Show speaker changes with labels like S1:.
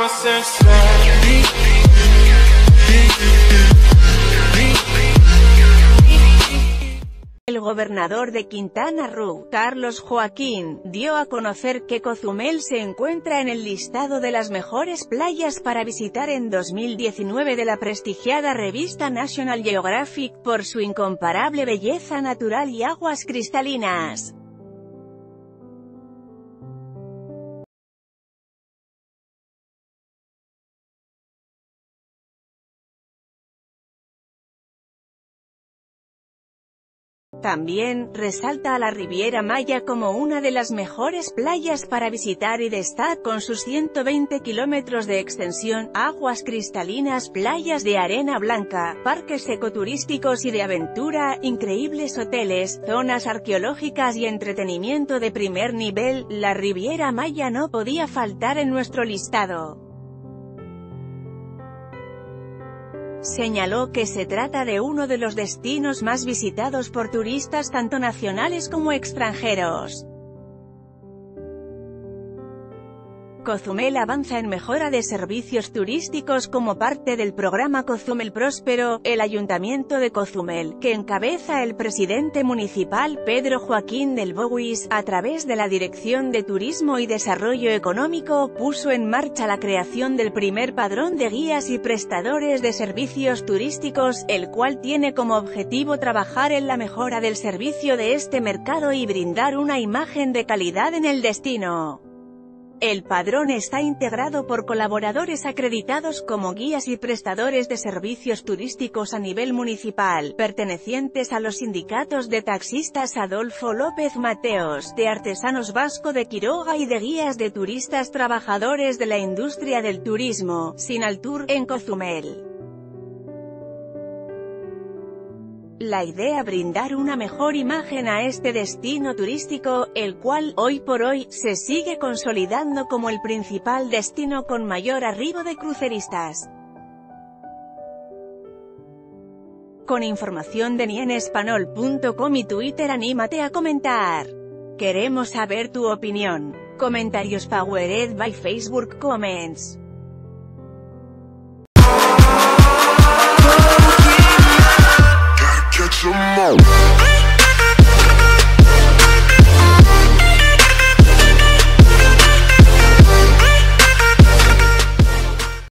S1: El gobernador de Quintana Roo, Carlos Joaquín, dio a conocer que Cozumel se encuentra en el listado de las mejores playas para visitar en 2019 de la prestigiada revista National Geographic, por su incomparable belleza natural y aguas cristalinas. También resalta a la Riviera Maya como una de las mejores playas para visitar y destaca con sus 120 kilómetros de extensión, aguas cristalinas, playas de arena blanca, parques ecoturísticos y de aventura, increíbles hoteles, zonas arqueológicas y entretenimiento de primer nivel. La Riviera Maya no podía faltar en nuestro listado. Señaló que se trata de uno de los destinos más visitados por turistas tanto nacionales como extranjeros. Cozumel avanza en mejora de servicios turísticos como parte del programa Cozumel Próspero. El Ayuntamiento de Cozumel, que encabeza el presidente municipal, Pedro Joaquín del Bouis, a través de la Dirección de Turismo y Desarrollo Económico, puso en marcha la creación del primer padrón de guías y prestadores de servicios turísticos, el cual tiene como objetivo trabajar en la mejora del servicio de este mercado y brindar una imagen de calidad en el destino. El padrón está integrado por colaboradores acreditados como guías y prestadores de servicios turísticos a nivel municipal, pertenecientes a los sindicatos de taxistas Adolfo López Mateos, de artesanos Vasco de Quiroga y de guías de turistas trabajadores de la industria del turismo, Sinaltur, en Cozumel. La idea brindar una mejor imagen a este destino turístico, el cual, hoy por hoy, se sigue consolidando como el principal destino con mayor arribo de cruceristas. Con información de nienespanol.com y Twitter, anímate a comentar. Queremos saber tu opinión. Comentarios powered by Facebook Comments.